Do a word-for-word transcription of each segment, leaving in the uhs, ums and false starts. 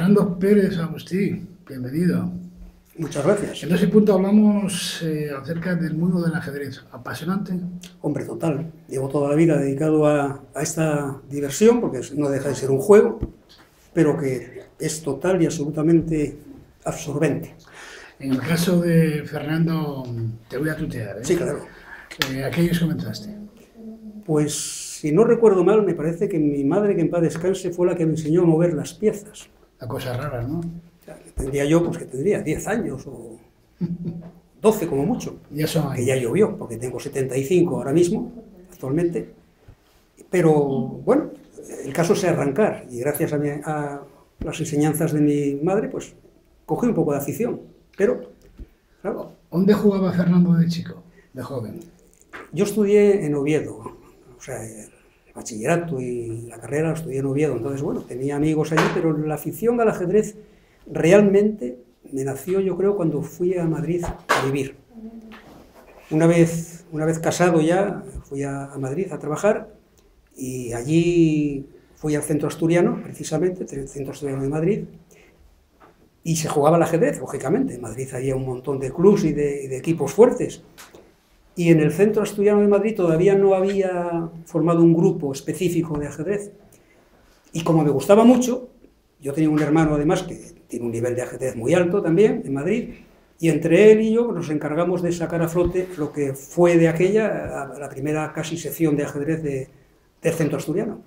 Fernando Pérez Agustí, bienvenido. Muchas gracias. En ese punto hablamos eh, acerca del mundo del ajedrez. ¿Apasionante? Hombre, total. Llevo toda la vida dedicado a, a esta diversión, porque no deja de ser un juego, pero que es total y absolutamente absorbente. En el caso de Fernando, te voy a tutear, ¿eh? Sí, claro. Eh, ¿A qué años comenzaste? Pues, si no recuerdo mal, me parece que mi madre, que en paz descanse, fue la que me enseñó a mover las piezas. La cosa rara, ¿no? Tendría yo, pues que tendría diez años o doce como mucho. Ya son años. Que ya llovió, porque tengo setenta y cinco ahora mismo, actualmente. Pero, bueno, el caso es arrancar. Y gracias a, mi, a las enseñanzas de mi madre, pues cogí un poco de afición. Pero, claro. ¿Dónde jugaba Fernando de chico, de joven? Yo estudié en Oviedo. O sea, el bachillerato y la carrera lo estudié en Oviedo. Entonces, bueno, tenía amigos allí, pero la afición al ajedrez realmente me nació, yo creo, cuando fui a Madrid a vivir. Una vez, una vez casado ya, fui a, a Madrid a trabajar y allí fui al Centro Asturiano, precisamente, el Centro Asturiano de Madrid, y se jugaba al ajedrez, lógicamente. En Madrid había un montón de clubs y de, de equipos fuertes. Y en el Centro Asturiano de Madrid todavía no había formado un grupo específico de ajedrez. Y como me gustaba mucho, yo tenía un hermano además que tiene un nivel de ajedrez muy alto también, en Madrid, y entre él y yo nos encargamos de sacar a flote lo que fue de aquella, la primera casi sección de ajedrez de, del Centro Asturiano.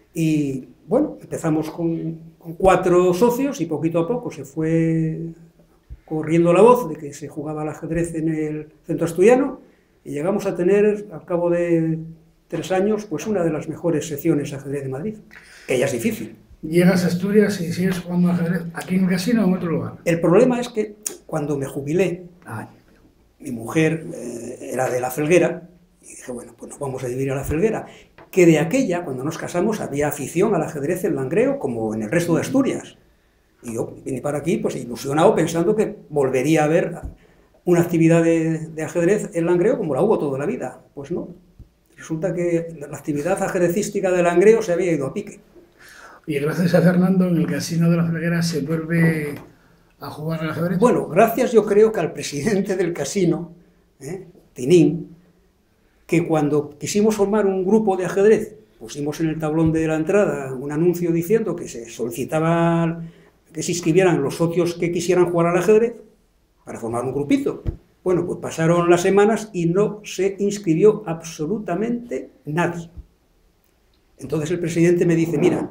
Y bueno, empezamos con, con cuatro socios y poquito a poco se fue corriendo la voz de que se jugaba al ajedrez en el Centro Asturiano y llegamos a tener, al cabo de tres años, pues una de las mejores secciones de ajedrez de Madrid, que ya es difícil. Llegas a Asturias y sigues jugando ajedrez aquí en el casino o en otro lugar. El problema es que cuando me jubilé, Ay. mi mujer eh, era de La Felguera, y dije, bueno, pues nos vamos a vivir a La Felguera, que de aquella, cuando nos casamos, había afición al ajedrez en Langreo, como en el resto de Asturias. Y yo vine para aquí, pues ilusionado, pensando que volvería a haber una actividad de, de ajedrez en Langreo como la hubo toda la vida. Pues no. Resulta que la actividad ajedrecística de Langreo se había ido a pique. Y gracias a Fernando, en el casino de La Felguera se vuelve a jugar al ajedrez. Bueno, gracias yo creo que al presidente del casino, ¿eh? Tinín, que cuando quisimos formar un grupo de ajedrez, pusimos en el tablón de la entrada un anuncio diciendo que se solicitaba que se inscribieran los socios que quisieran jugar al ajedrez para formar un grupito. Bueno, pues pasaron las semanas y no se inscribió absolutamente nadie. Entonces el presidente me dice, mira,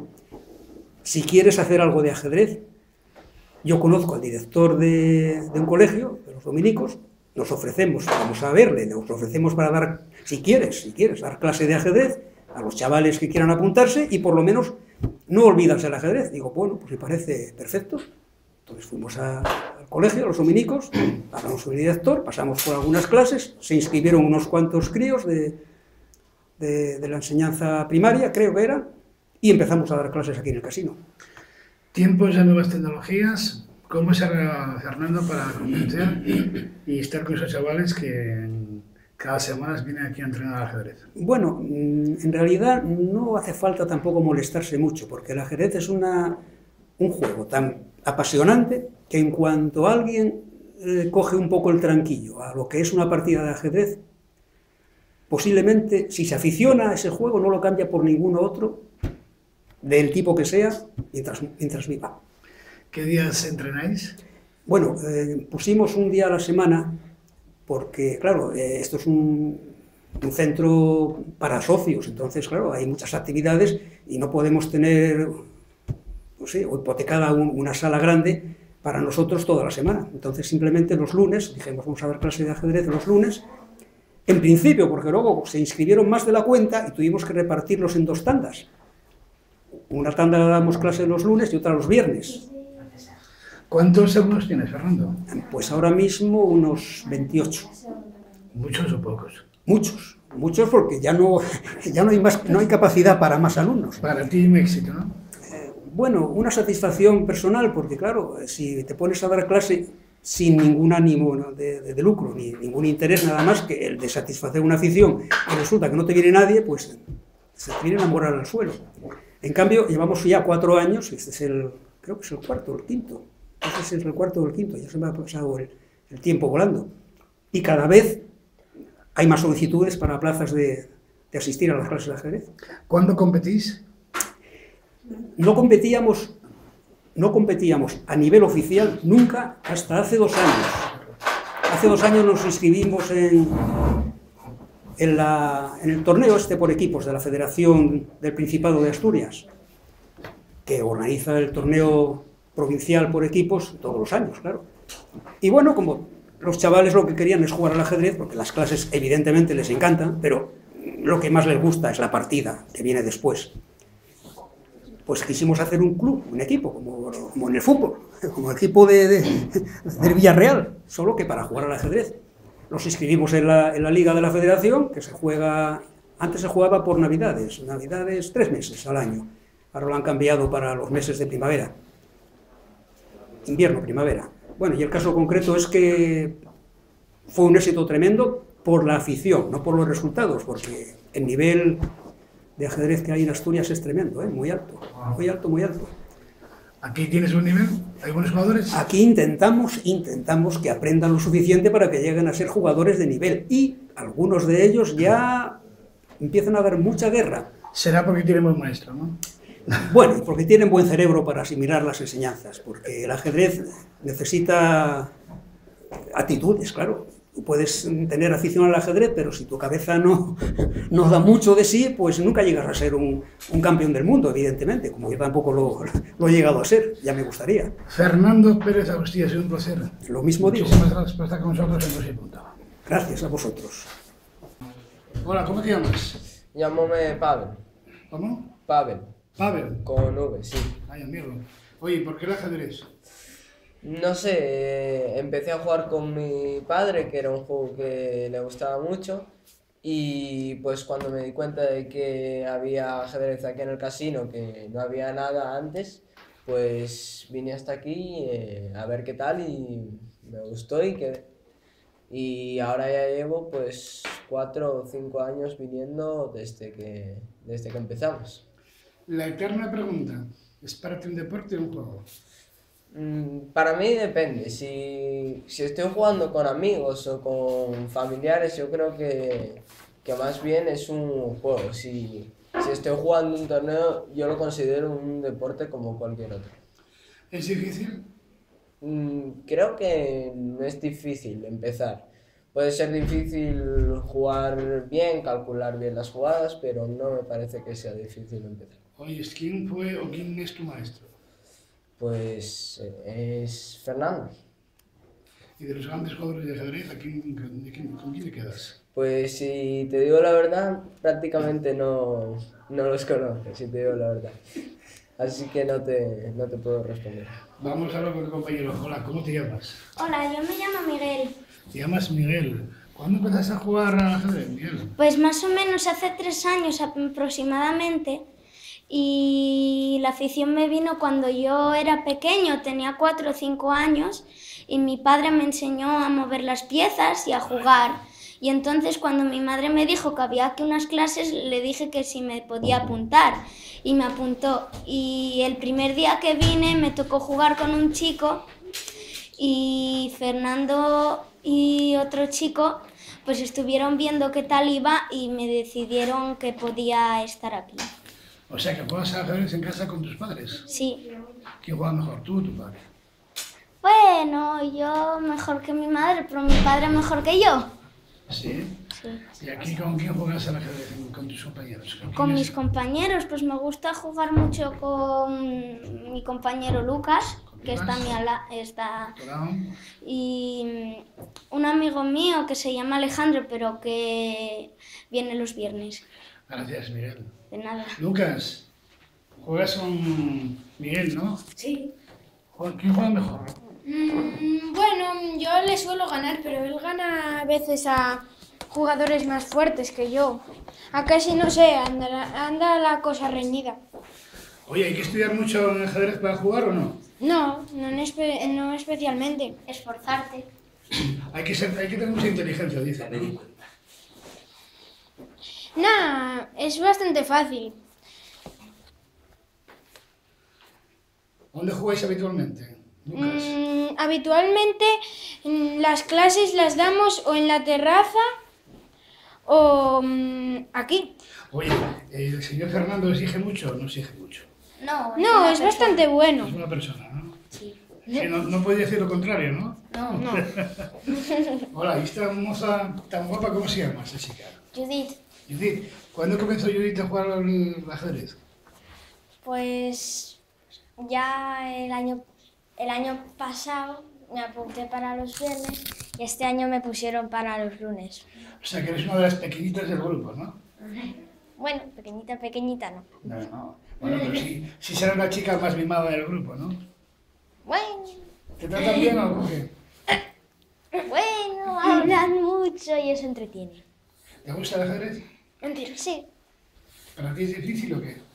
si quieres hacer algo de ajedrez, yo conozco al director de, de un colegio, de los dominicos, nos ofrecemos, vamos a verle, nos ofrecemos para dar, si quieres, si quieres, dar clase de ajedrez a los chavales que quieran apuntarse y por lo menos no olvidarse el ajedrez. Digo, bueno, pues me parece perfecto. Entonces fuimos a, al colegio, a los dominicos, hablamos con el director, pasamos por algunas clases, se inscribieron unos cuantos críos de, de, de la enseñanza primaria, creo que era, y empezamos a dar clases aquí en el casino. Tiempos de nuevas tecnologías, ¿cómo se hará Fernando para convencer y estar con esos chavales que cada semana vienen aquí a entrenar al ajedrez? Bueno, en realidad no hace falta tampoco molestarse mucho, porque el ajedrez es una, un juego tan apasionante que en cuanto alguien eh, coge un poco el tranquillo a lo que es una partida de ajedrez, posiblemente si se aficiona a ese juego no lo cambia por ningún otro, del tipo que sea, mientras, mientras viva. ¿Qué días entrenáis? Bueno, eh, pusimos un día a la semana, porque, claro, eh, esto es un, un centro para socios, entonces, claro, hay muchas actividades y no podemos tener, no sé, hipotecada un, una sala grande para nosotros toda la semana. Entonces, simplemente los lunes, dijimos, vamos a dar clase de ajedrez los lunes, en principio, porque luego se inscribieron más de la cuenta y tuvimos que repartirlos en dos tandas. Una tanda la damos clase los lunes y otra los viernes. ¿Cuántos alumnos tienes, Fernando? Pues ahora mismo unos veintiocho. ¿Muchos o pocos? Muchos, muchos porque ya no, ya no hay más, no hay capacidad para más alumnos. Para ti un éxito, ¿no? Eh, bueno, una satisfacción personal, porque claro, si te pones a dar clase sin ningún ánimo, ¿no? de, de, de lucro, ni ningún interés nada más que el de satisfacer una afición, y resulta que no te viene nadie, pues se te viene a morar al suelo. En cambio, llevamos ya cuatro años, este es el creo que es el cuarto o el quinto. No sé si es el cuarto o el quinto, ya se me ha pasado el, el tiempo volando. Y cada vez hay más solicitudes para plazas de, de asistir a las clases de ajedrez. ¿Cuándo competís? No competíamos, no competíamos a nivel oficial nunca hasta hace dos años. Hace dos años nos inscribimos en, en, la, en el torneo este por equipos de la Federación del Principado de Asturias, que organiza el torneo provincial por equipos todos los años, claro. Y bueno, como los chavales lo que querían es jugar al ajedrez, porque las clases evidentemente les encantan, pero lo que más les gusta es la partida que viene después. Pues quisimos hacer un club, un equipo, como, como en el fútbol, como el equipo de, de, del Villarreal, solo que para jugar al ajedrez. Nos inscribimos en la, en la Liga de la Federación, que se juega, antes se jugaba por Navidades, Navidades tres meses al año, ahora lo han cambiado para los meses de primavera, invierno, primavera. Bueno, y el caso concreto es que fue un éxito tremendo por la afición, no por los resultados, porque el nivel de ajedrez que hay en Asturias es tremendo, ¿eh? Muy alto, muy alto, muy alto. ¿Aquí tienes un nivel? ¿Hay buenos jugadores? Aquí intentamos, intentamos que aprendan lo suficiente para que lleguen a ser jugadores de nivel, y algunos de ellos ya empiezan a dar mucha guerra. Será porque tienen buen maestro, ¿no? Bueno, porque tienen buen cerebro para asimilar las enseñanzas, porque el ajedrez necesita actitudes, claro. Tú puedes tener afición al ajedrez, pero si tu cabeza no, no da mucho de sí, pues nunca llegas a ser un, un campeón del mundo, evidentemente, como yo tampoco lo, lo he llegado a ser, ya me gustaría. Fernando Pérez Agustí, ha sido un placer. Lo mismo digo. Muchísimas gracias por estar con nosotros en Dos y Punto. Gracias a vosotros. Hola, ¿cómo te llamas? Llámame Pavel. ¿Cómo? Pavel. Pavel. Con V, sí. Ay, amigo. Oye, ¿por qué el ajedrez? No sé, eh, empecé a jugar con mi padre, que era un juego que le gustaba mucho, y pues cuando me di cuenta de que había ajedrez aquí en el casino, que no había nada antes, pues vine hasta aquí eh, a ver qué tal y me gustó y quedé. Y ahora ya llevo pues cuatro o cinco años viniendo desde que, desde que empezamos. La eterna pregunta, ¿es para ti un deporte o un juego? Para mí depende, si, si estoy jugando con amigos o con familiares, yo creo que, que más bien es un juego. Si, si estoy jugando un torneo, yo lo considero un deporte como cualquier otro. ¿Es difícil? Creo que no es difícil empezar. Puede ser difícil jugar bien, calcular bien las jugadas, pero no me parece que sea difícil empezar. Oye, ¿quién fue o quién es tu maestro? Pues es Fernando. ¿Y de los grandes jugadores de ajedrez, ¿a quién, de quién, con quién te quedas? Pues si te digo la verdad, prácticamente no, no los conozco, si te digo la verdad. Así que no te, no te puedo responder. Vamos a hablar con el compañero. Hola, ¿cómo te llamas? Hola, yo me llamo Miguel. Te llamas Miguel. ¿Cuándo empezaste a jugar al ajedrez, Miguel? Pues más o menos hace tres años aproximadamente. Y la afición me vino cuando yo era pequeño, tenía cuatro o cinco años, y mi padre me enseñó a mover las piezas y a jugar. Y entonces cuando mi madre me dijo que había aquí unas clases, le dije que si me podía apuntar, y me apuntó. Y el primer día que vine me tocó jugar con un chico, y Fernando y otro chico pues estuvieron viendo qué tal iba y me decidieron que podía estar aquí. O sea, que juegas al ajedrez en casa con tus padres. Sí. ¿Quién juega mejor, tú o tu padre? Bueno, yo mejor que mi madre, pero mi padre mejor que yo. ¿Sí? Sí. ¿Y aquí con quién juegas al ajedrez? ¿Con tus compañeros? ¿Con, Con quién mis es? compañeros, pues me gusta jugar mucho con mi compañero Lucas, que está a mi ala, está... Hola. Y un amigo mío que se llama Alejandro, pero que viene los viernes. Gracias, Miguel. De nada. Lucas, juegas con Miguel, ¿no? Sí. ¿Quién juega mejor? Mm, bueno, yo le suelo ganar, pero él gana a veces a jugadores más fuertes que yo. Acá sí no sé, anda, anda la cosa reñida. Oye, ¿hay que estudiar mucho en ajedrez para jugar o no? No, no, en espe no especialmente. Esforzarte. Hay que, ser, hay que tener mucha inteligencia, dice. ¿No? Nah, es bastante fácil. ¿Dónde jugáis habitualmente, Lucas? Mm, habitualmente mm, las clases las damos o en la terraza o mm, aquí. Oye, ¿el señor Fernando exige mucho o no exige mucho? No, No, es bastante bueno. Es una persona, ¿no? Sí. Sí, no, no podía decir lo contrario, ¿no? No, No. Hola, ¿y esta moza tan guapa, cómo se llama esta chica? Judith, Judith, ¿cuándo comenzó Judith a jugar al ajedrez? Pues ya el año, el año pasado me apunté para los viernes y este año me pusieron para los lunes. O sea, que eres una de las pequeñitas del grupo, ¿no? Bueno, pequeñita, pequeñita no. No, no. Bueno, pero sí, sí será la chica más mimada del grupo, ¿no? Bueno, ¿Te tratan bien o qué? bueno, hablan mucho y eso entretiene. ¿Te gusta el ajedrez? Sí. ¿Para ti es difícil o qué?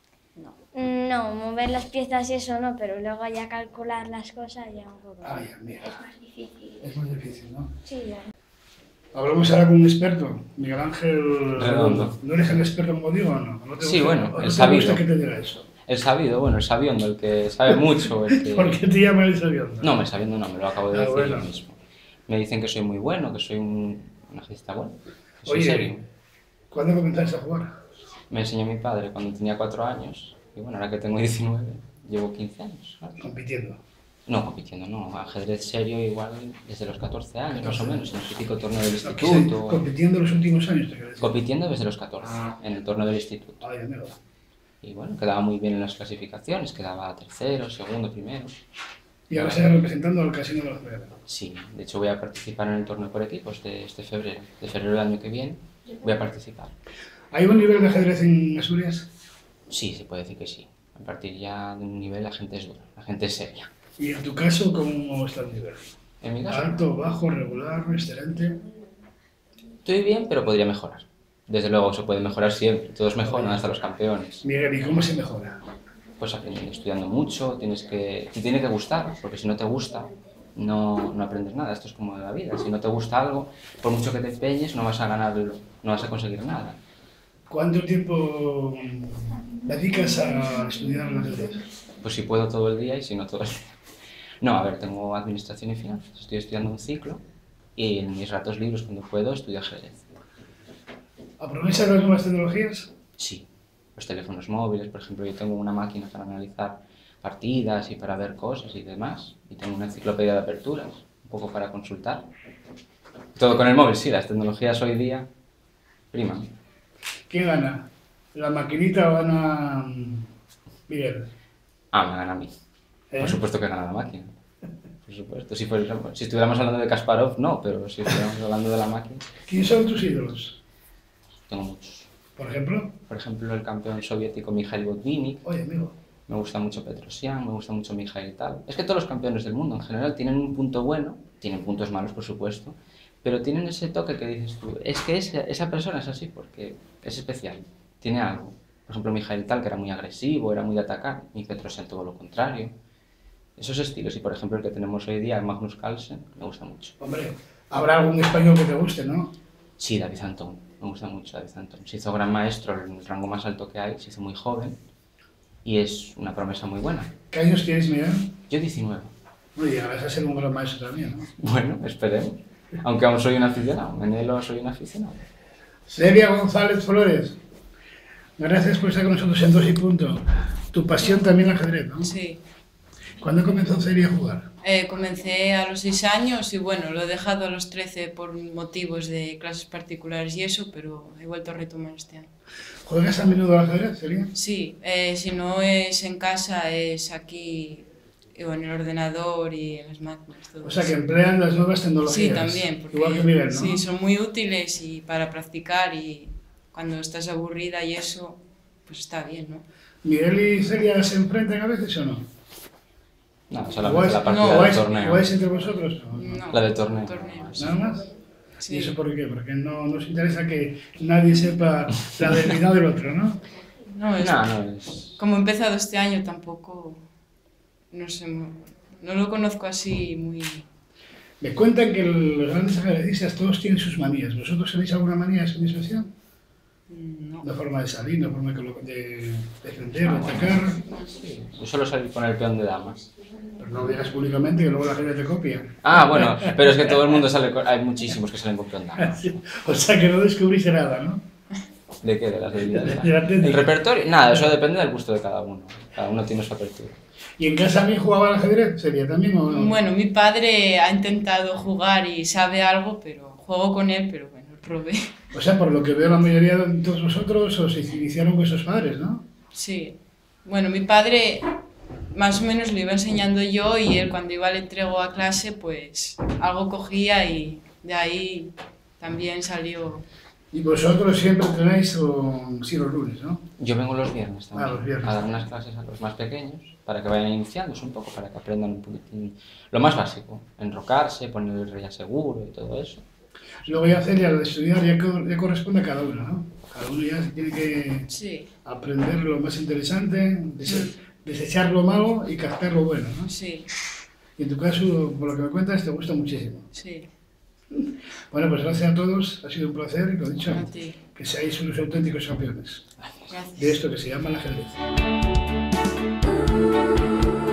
No, mover las piezas y eso no, pero luego ya calcular las cosas ya un poco. Ah, ya, mira. Es más difícil. Es más difícil, ¿no? Sí, ya. Hablamos ahora con un experto, Miguel Ángel Redondo. ¿No eres el experto como digo o no? ¿No te Sí, gusta- bueno, o no el te sabido. gusta que te diga eso? El sabido, bueno, el sabiondo, el que sabe mucho. El que... ¿Por qué te llaman el sabiendo? No, me sabiendo no, me lo acabo de Ah, decir bueno. yo mismo. Me dicen que soy muy bueno, que soy un, un ajedrecista bueno, que soy Oye. serio. ¿Cuándo comenzaste a jugar? Me enseñó mi padre cuando tenía cuatro años y bueno, ahora que tengo diecinueve, llevo quince años. Claro. Compitiendo. No, compitiendo, no, ajedrez serio igual desde los catorce años más o menos, en el típico torneo del No, que se- instituto. compitiendo los últimos años, te quiero decir. Compitiendo desde los catorce, en el torneo del instituto. Ay, amigo. Y bueno, quedaba muy bien en las clasificaciones, quedaba tercero, segundo, primero. Y ahora estás representando al Casino de la Ciudad. Sí, de hecho voy a participar en el torneo por equipos de este febrero, de febrero del año que viene, voy a participar. ¿Hay un nivel de ajedrez en Asturias? Sí, se puede decir que sí. A partir ya de un nivel la gente es dura, la gente es seria. Y en tu caso, ¿cómo está el nivel? En mi caso, ¿Alto, bajo, regular, excelente? estoy bien, pero podría mejorar. Desde luego se puede mejorar siempre, todos mejoran, hasta los campeones. Miguel, ¿y cómo se mejora? Pues aprendiendo, estudiando mucho, tienes que, te tiene que gustar, porque si no te gusta, no, no aprendes nada. Esto es como de la vida, si no te gusta algo, por mucho que te empeñes, no vas a ganar, no vas a conseguir nada. ¿Cuánto tiempo dedicas a estudiar el ajedrez? Pues si puedo todo el día y si no todo el día. No, a ver, tengo administración y finanzas, estoy estudiando un ciclo y en mis ratos libres cuando puedo estudio ajedrez. ¿Aprovechas las nuevas tecnologías? Sí, los teléfonos móviles, por ejemplo, yo tengo una máquina para analizar partidas y para ver cosas y demás, y tengo una enciclopedia de aperturas, un poco para consultar. Todo con el móvil, sí, las tecnologías hoy día priman. ¿Quién gana? ¿La maquinita o gana mm, Miguel? Ah, me gana a mí. ¿Eh? Por supuesto que gana la máquina. Por supuesto. Si, fuera- si estuviéramos hablando de Kasparov, no, pero si estuviéramos hablando de la máquina, ¿Quiénes son tus ídolos? tengo muchos. Por ejemplo, Por ejemplo, el campeón soviético Mikhail Botvinnik, oye, amigo, me gusta mucho Petrosian, me gusta mucho Mikhail Tal. Es que todos los campeones del mundo en general tienen un punto bueno, tienen puntos malos por supuesto, pero tienen ese toque que dices tú, es que esa, esa persona es así porque es especial, tiene algo. Por ejemplo, Mikhail Tal, que era muy agresivo, era muy de atacar, y Petrosian todo lo contrario. Esos estilos, y por ejemplo el que tenemos hoy día, Magnus Carlsen, me gusta mucho. hombre, habrá algún español que te guste, ¿no? Sí, David Antón, me gusta mucho David Antón. Se hizo gran maestro en el rango más alto que hay, se hizo muy joven y es una promesa muy buena. ¿Qué años tienes, Miguel? Yo diecinueve. Bueno, llegarás a ser un gran maestro también, ¿no? Bueno, esperemos. Aunque aún soy un aficionado, Menelo soy un aficionado. Celia González Flores, gracias por estar con nosotros en Dos y Punto. Tu pasión también el ajedrez, ¿no? Sí, ¿Cuándo comenzó Celia a jugar? eh, comencé a los seis años y bueno, lo he dejado a los trece por motivos de clases particulares y eso, pero he vuelto a retomar este año. ¿Juegas a menudo al ajedrez, Celia? Sí, eh, si no es en casa, es aquí o en el ordenador y en las máquinas. Todo O sea, que eso. emplean las nuevas tecnologías. Sí, también, porque Igual que Miguel, ¿no? sí, son muy útiles y para practicar y cuando estás aburrida y eso, pues está bien, ¿no? ¿Miguel y Celia se enfrentan a veces o no? No, solamente la ¿Jugáis- partida no, del ¿Jugáis- torneo. ¿Jugáis entre vosotros? No, no. No, La de torneo. torneos. ¿Nada más? Sí. ¿Y eso por qué? Porque no nos interesa que nadie sepa la debilidad del otro, ¿no? No, es, No, no es... como he empezado este año tampoco, no sé, no lo conozco así muy... Me cuentan que los grandes ajedrecistas todos tienen sus manías. ¿Vosotros tenéis alguna manía de su especial? No. una forma de salir, una forma de defender, de atacar. Sí, yo suelo salir con el peón de damas. Pero no lo digas públicamente que luego la gente te copia. Ah, bueno, pero es que todo el mundo sale con... Hay muchísimos que salen con peón de damas. O sea que no descubriste nada, ¿no? ¿De qué? ¿De las debilidades? De la técnica. ¿El repertorio? Nada, eso depende del gusto de cada uno. Cada uno tiene su apertura. ¿Y en casa a mí jugaba al ajedrez? ¿Sería también o no? Bueno, mi padre ha intentado jugar y sabe algo, pero juego con él, pero bueno, probé. O sea, por lo que veo la mayoría de todos vosotros os iniciaron con esos padres, ¿no? Sí. Bueno, mi padre más o menos lo iba enseñando yo y él cuando iba al entrego a clase, pues algo cogía y de ahí también salió. Y vosotros siempre entrenáis con sí los lunes, ¿no? Yo vengo los viernes también, Ah, los viernes. a dar unas clases a los más pequeños, para que vayan iniciándose un poco, para que aprendan un poquitín lo más básico, enrocarse, poner el rey seguro y todo eso. Luego ya hacer ya lo de estudiar ya, co- ya corresponde a cada uno, ¿no? Cada uno ya se tiene que Sí, aprender lo más interesante, dese- desechar lo malo y captar lo bueno, ¿no? sí, Y en tu caso, por lo que me cuentas, te gusta muchísimo. sí. Bueno, pues gracias a todos, ha sido un placer y lo dicho, A ti. que seáis unos auténticos campeones Gracias. de esto que se llama el ajedrez.